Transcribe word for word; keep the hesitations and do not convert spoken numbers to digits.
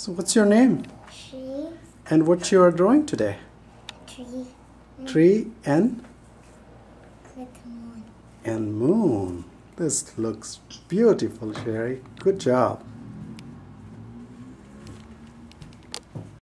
So what's your name? Shree. And what you are drawing today? Tree. Tree and? With moon. And moon. This looks beautiful, Sherry. Good job.